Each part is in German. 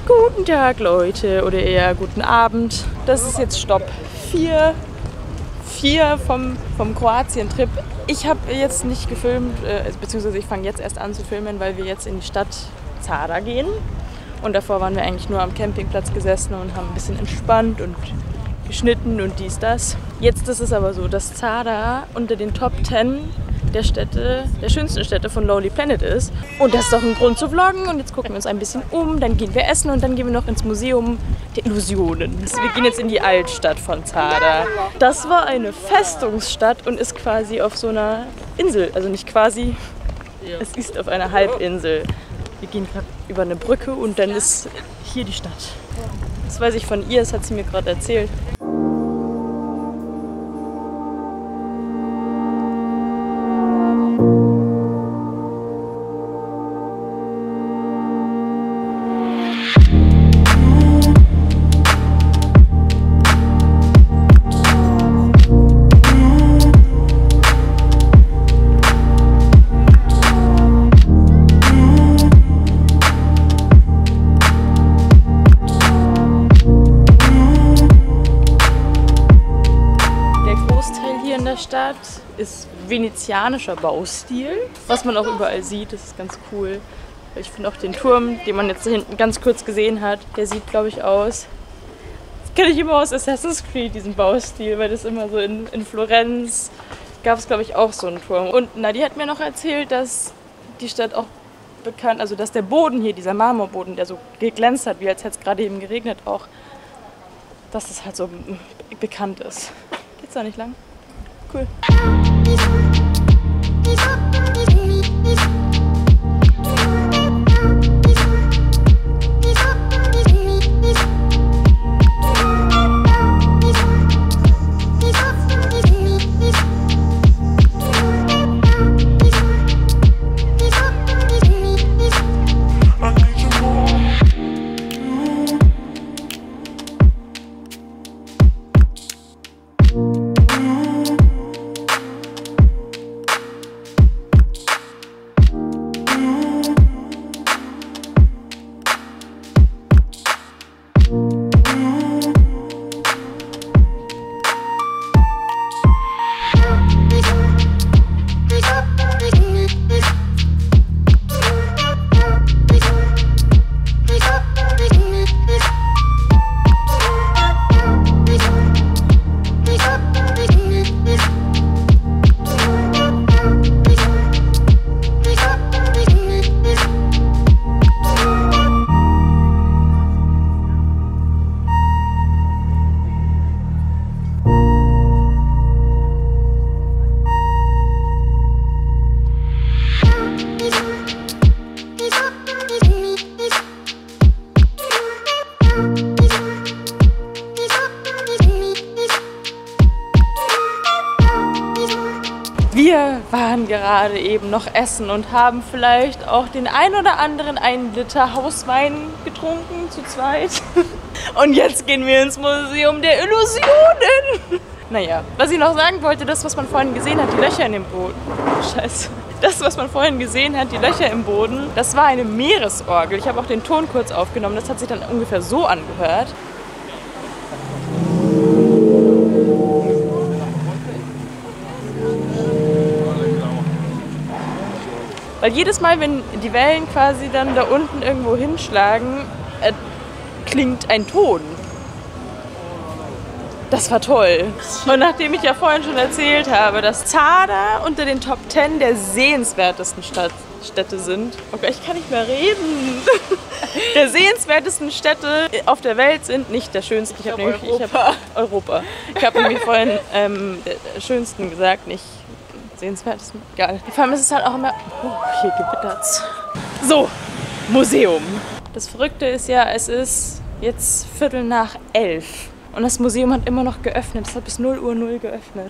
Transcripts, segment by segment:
Guten Tag, Leute, oder eher guten Abend. Das ist jetzt Stopp 4 vom Kroatien-Trip. Ich habe jetzt nicht gefilmt, beziehungsweise ich fange jetzt erst an zu filmen, weil wir jetzt in die Stadt Zadar gehen. Und davor waren wir eigentlich nur am Campingplatz gesessen und haben ein bisschen entspannt und geschnitten und dies, das. Jetzt ist es aber so, dass Zadar unter den Top 10 der schönsten Städte von Lonely Planet ist. Und das ist doch ein Grund zu vloggen. Und jetzt gucken wir uns ein bisschen um, dann gehen wir essen und dann gehen wir noch ins Museum der Illusionen. Wir gehen jetzt in die Altstadt von Zadar. Das war eine Festungsstadt und ist quasi auf so einer Insel. Also nicht quasi, es ist auf einer Halbinsel. Wir gehen gerade über eine Brücke und dann ist hier die Stadt. Das weiß ich von ihr, das hat sie mir gerade erzählt. Stadt ist venezianischer Baustil, was man auch überall sieht, das ist ganz cool. Ich finde auch den Turm, den man jetzt da hinten ganz kurz gesehen hat, der sieht, glaube ich, aus. Das kenne ich immer aus Assassin's Creed, diesen Baustil, weil das immer so in Florenz gab es, glaube ich, auch so einen Turm. Und Nadia hat mir noch erzählt, dass die Stadt auch bekannt, also dass der Boden hier, dieser Marmorboden, der so geglänzt hat, wie als hätte es gerade eben geregnet, auch, dass das halt so bekannt ist. Geht's da nicht lang? Cool. Wir waren gerade eben noch essen und haben vielleicht auch den ein oder anderen 1 Liter Hauswein getrunken, zu zweit. Und jetzt gehen wir ins Museum der Illusionen. Naja, was ich noch sagen wollte, das, was man vorhin gesehen hat, die Löcher in dem Boden. Scheiße. Das, was man vorhin gesehen hat, die Löcher im Boden, das war eine Meeresorgel. Ich habe auch den Ton kurz aufgenommen, das hat sich dann ungefähr so angehört. Weil jedes Mal, wenn die Wellen quasi dann da unten irgendwo hinschlagen, klingt ein Ton. Das war toll. Und nachdem ich ja vorhin schon erzählt habe, dass Zadar unter den Top 10 der sehenswertesten Städte sind. Okay, ich kann nicht mehr reden. Der sehenswertesten Städte auf der Welt sind nicht der schönsten. Ich habe nämlich vorhin der schönsten gesagt, nicht sehenswertesten. Egal. Vor allem ist es halt auch immer... Oh, hier gewittert's. So, Museum. Das Verrückte ist ja, es ist jetzt 11:15. Und das Museum hat immer noch geöffnet. Es hat bis 0:00 geöffnet.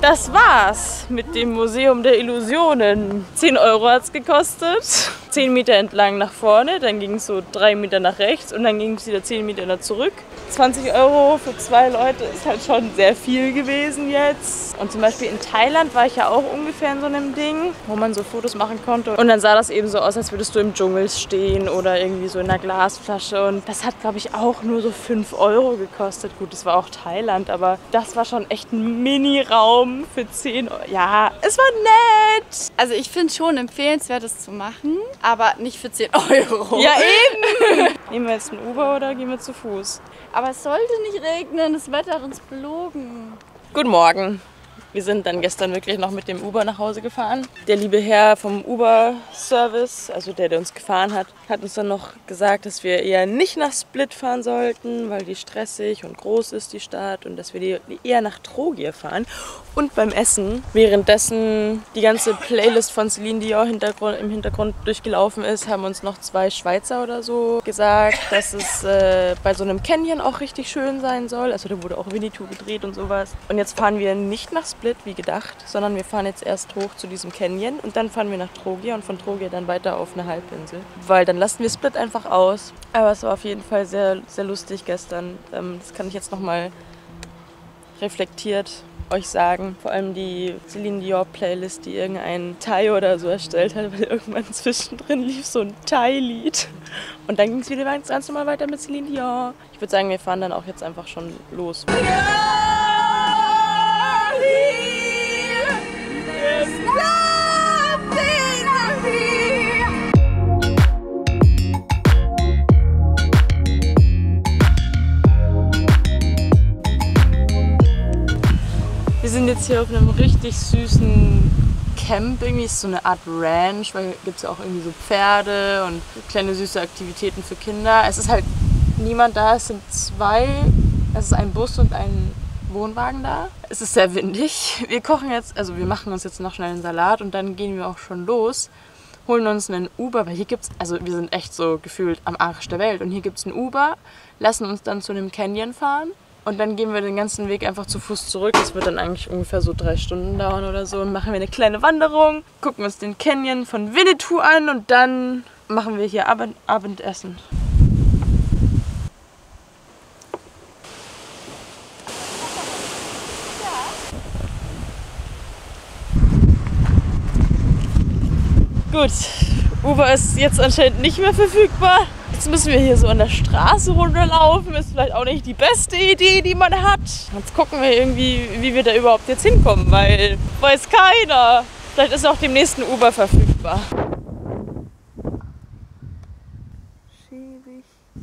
das war's mit dem Museum der Illusionen. 10 € hat es gekostet. 10 Meter entlang nach vorne, dann ging es so 3 Meter nach rechts und dann ging es wieder 10 Meter zurück. 20 € für 2 Leute ist halt schon sehr viel gewesen jetzt. Und zum Beispiel in Thailand war ich ja auch ungefähr in so einem Ding, wo man so Fotos machen konnte. Und dann sah das eben so aus, als würdest du im Dschungel stehen oder irgendwie so in einer Glasflasche. Und das hat, glaube ich, auch nur so 5 € gekostet. Gut, das war auch Thailand, aber das war schon echt ein Mini-Raum für 10 €. Ja, es war nett. Also ich finde es schon empfehlenswert, das zu machen, aber nicht für 10 €. Ja, eben. Nehmen wir jetzt ein Uber oder gehen wir zu Fuß? Aber es sollte nicht regnen, das Wetter hat uns belogen. Guten Morgen. Wir sind dann gestern wirklich noch mit dem Uber nach Hause gefahren. Der liebe Herr vom Uber-Service, also der uns gefahren hat, hat uns dann noch gesagt, dass wir eher nicht nach Split fahren sollten, weil die stressig und groß ist, die Stadt, und dass wir eher nach Trogir fahren. Und beim Essen, währenddessen die ganze Playlist von Celine Dion im Hintergrund durchgelaufen ist, haben uns noch 2 Schweizer oder so gesagt, dass es bei so einem Canyon auch richtig schön sein soll. Also da wurde auch Winnetou gedreht und sowas. Und jetzt fahren wir nicht nach Split, wie gedacht, sondern wir fahren jetzt erst hoch zu diesem Canyon und dann fahren wir nach Trogir und von Trogir dann weiter auf eine Halbinsel. Weil dann lassen wir Split einfach aus. Aber es war auf jeden Fall sehr, sehr lustig gestern. Das kann ich jetzt nochmal reflektiert euch sagen. Vor allem die Celine Dion Playlist, die irgendein Thai oder so erstellt hat, weil irgendwann zwischendrin lief so ein Thai-Lied. Und dann ging es wieder ganz normal weiter mit Celine Dion. Ich würde sagen, wir fahren dann auch jetzt einfach schon los. Wir sind jetzt hier auf einem richtig süßen Camp. Irgendwie ist so eine Art Ranch, weil gibt es ja auch irgendwie so Pferde und kleine süße Aktivitäten für Kinder. Es ist halt niemand da, es sind 2, es ist ein Bus und ein Wohnwagen da. Es ist sehr windig. Wir kochen jetzt, also wir machen uns jetzt noch schnell einen Salat und dann gehen wir auch schon los, holen uns einen Uber, weil hier gibt's, also wir sind echt so gefühlt am Arsch der Welt und hier gibt es einen Uber, lassen uns dann zu einem Canyon fahren. Und dann gehen wir den ganzen Weg einfach zu Fuß zurück. Das wird dann eigentlich ungefähr so 3 Stunden dauern oder so. Und machen wir eine kleine Wanderung, gucken uns den Canyon von Winnetou an und dann machen wir hier Abendessen. Gut, Uber ist jetzt anscheinend nicht mehr verfügbar. Jetzt müssen wir hier so an der Straße runterlaufen. Ist vielleicht auch nicht die beste Idee, die man hat. Jetzt gucken wir irgendwie, wie wir da überhaupt jetzt hinkommen, weil weiß keiner. Vielleicht ist auch demnächst ein Uber verfügbar. Schäbig.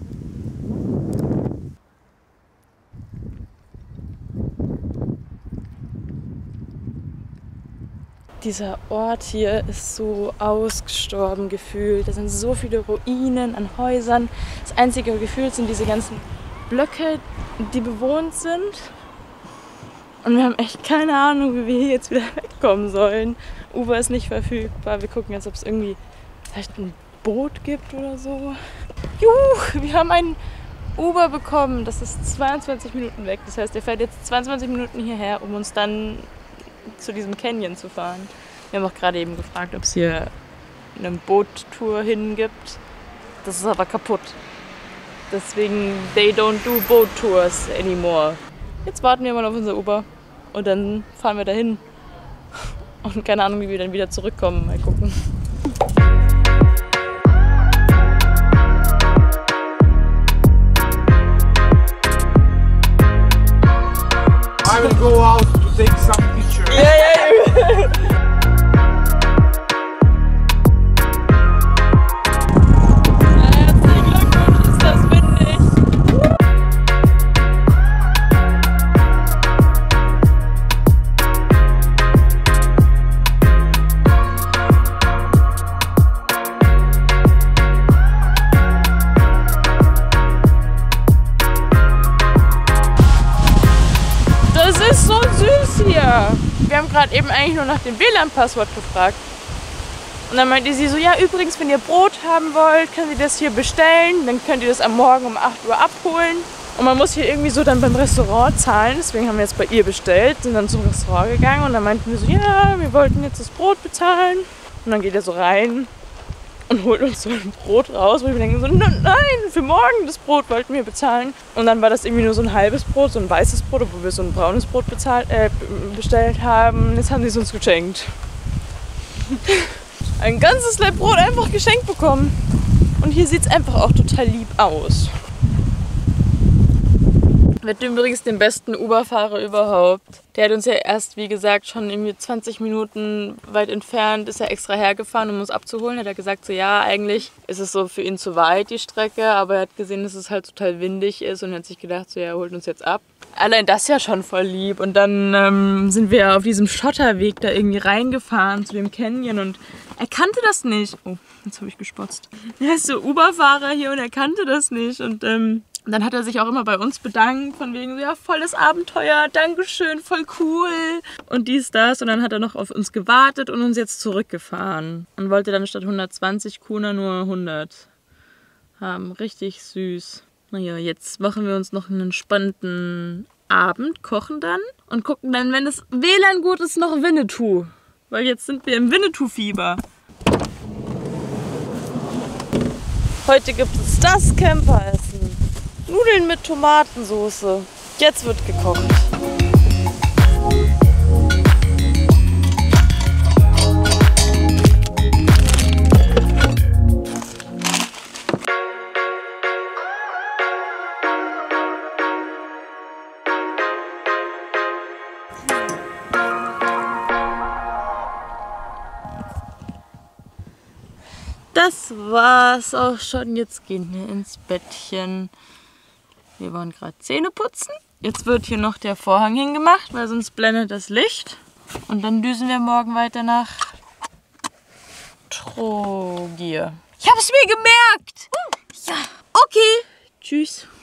Dieser Ort hier ist so ausgestorben gefühlt. Da sind so viele Ruinen an Häusern. Das einzige Gefühl sind diese ganzen Blöcke, die bewohnt sind. Und wir haben echt keine Ahnung, wie wir hier jetzt wieder wegkommen sollen. Uber ist nicht verfügbar. Wir gucken jetzt, ob es irgendwie vielleicht ein Boot gibt oder so. Juhu, wir haben einen Uber bekommen. Das ist 22 Minuten weg. Das heißt, der fährt jetzt 22 Minuten hierher, um uns dann zu diesem Canyon zu fahren. Wir haben auch gerade eben gefragt, ob es hier eine Boottour hin gibt. Das ist aber kaputt. Deswegen, they don't do boat tours anymore. Jetzt warten wir mal auf unser Uber und dann fahren wir dahin. Und keine Ahnung, wie wir dann wieder zurückkommen. Mal gucken. I will go out to take some pictures. Yeah. Herzlichen Glückwunsch, ist das windig. Das ist so süß hier. Wir haben gerade eben eigentlich nur nach dem WLAN-Passwort gefragt. Und dann meinte sie so, ja übrigens, wenn ihr Brot haben wollt, könnt ihr das hier bestellen. Dann könnt ihr das am Morgen um 8 Uhr abholen. Und man muss hier irgendwie so dann beim Restaurant zahlen, deswegen haben wir jetzt bei ihr bestellt, sind dann zum Restaurant gegangen und dann meinten wir so, ja, wir wollten jetzt das Brot bezahlen. Und dann geht er so rein und holt uns so ein Brot raus, wo wir denken so, nein, für morgen das Brot wollten wir bezahlen. Und dann war das irgendwie nur so ein halbes Brot, so ein weißes Brot, obwohl wir so ein braunes Brot bestellt haben. Jetzt haben sie es uns geschenkt. Ein ganzes Laib Brot einfach geschenkt bekommen. Und hier sieht es einfach auch total lieb aus. Wir hatten übrigens den besten Uber-Fahrer überhaupt. Der hat uns ja erst, wie gesagt, schon irgendwie 20 Minuten weit entfernt, ist er extra hergefahren, um uns abzuholen. Hat er gesagt, so ja, eigentlich ist es so für ihn zu weit, die Strecke, aber er hat gesehen, dass es halt total windig ist und hat sich gedacht, so ja, er holt uns jetzt ab. Allein das ja schon voll lieb. Und dann sind wir auf diesem Schotterweg da irgendwie reingefahren zu dem Canyon und er kannte das nicht. Oh, jetzt habe ich gespotzt. Er ist so Uber-Fahrer hier und er kannte das nicht und dann hat er sich auch immer bei uns bedankt, von wegen so, ja, volles Abenteuer, Dankeschön, voll cool und dies, das. Und dann hat er noch auf uns gewartet und uns jetzt zurückgefahren. Und wollte dann statt 120 Kuna nur 100 haben. Richtig süß. Naja, jetzt machen wir uns noch einen entspannten Abend, kochen dann und gucken dann, wenn das WLAN gut ist, noch Winnetou. Weil jetzt sind wir im Winnetou-Fieber. Heute gibt es das Camperessen. Nudeln mit Tomatensoße. Jetzt wird gekocht. Das war's auch schon. Jetzt gehen wir ins Bettchen. Wir wollen gerade Zähne putzen. Jetzt wird hier noch der Vorhang hingemacht, weil sonst blendet das Licht. Und dann düsen wir morgen weiter nach Trogir. Ich habe es mir gemerkt! Ja. Okay. Tschüss.